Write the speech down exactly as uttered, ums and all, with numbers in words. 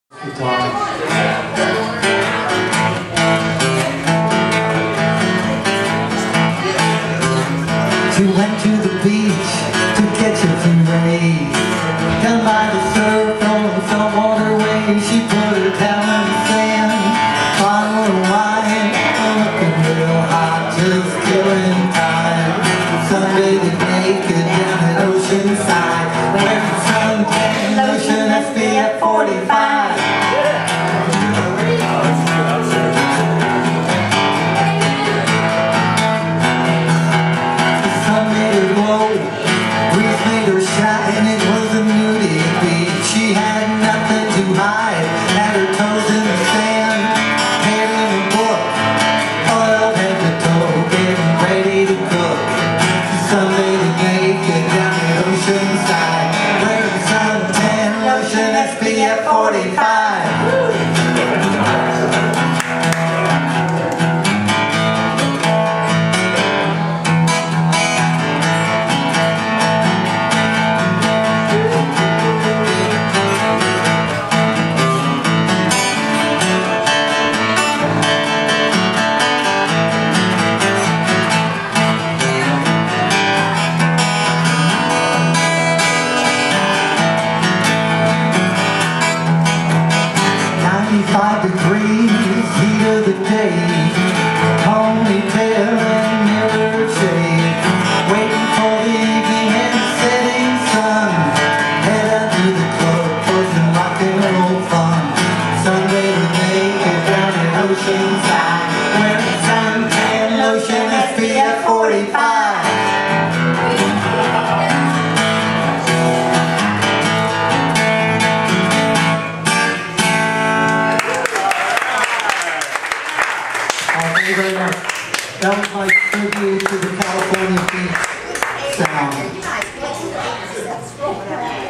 She went to the beach to catch a few rays. Down by the surf on some waterway, she put her down in the sand, bottle of wine, looking real hot, just killing time. Sunbathing naked down at Oceanside, wearing suntan lotion, S P F forty-five. And it was a nudie beach. She had nothing to hide, had her toes in the sand, hair in a book, oiled head to toe, getting ready to cook. Sunbathing naked down the Oceanside, wearing suntan lotion, S P F forty-five. ninety-five degrees, heat of the day, ponytail and mirror shade, waiting for the evening and setting sun, head out to the club for some rock and roll fun. Sunbathing naked down at Oceanside, wearing suntan lotion, S P F forty-five. Thank you very much. That was my tribute to the California beach sound.